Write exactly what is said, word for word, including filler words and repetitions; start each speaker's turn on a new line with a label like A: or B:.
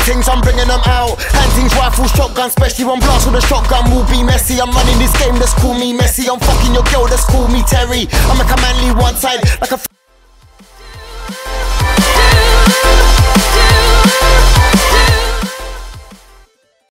A: things, I'm bringing them out. Hand things, rifles, shotgun, especially one blast with a shotgun will be messy. I'm running this game, let's call me Messi. I'm fucking your girl, let's call me Terry. I'm like a manly one side, like a